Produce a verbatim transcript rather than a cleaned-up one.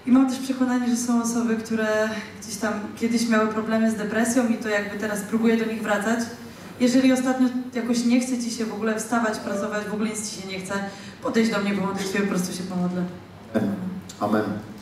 I mam też przekonanie, że są osoby, które gdzieś tam kiedyś miały problemy z depresją i to jakby teraz próbuję do nich wracać. Jeżeli ostatnio jakoś nie chce ci się w ogóle wstawać, pracować, w ogóle nic ci się nie chce, podejdź do mnie, pomodlitwie, po prostu się pomodlę. Amen.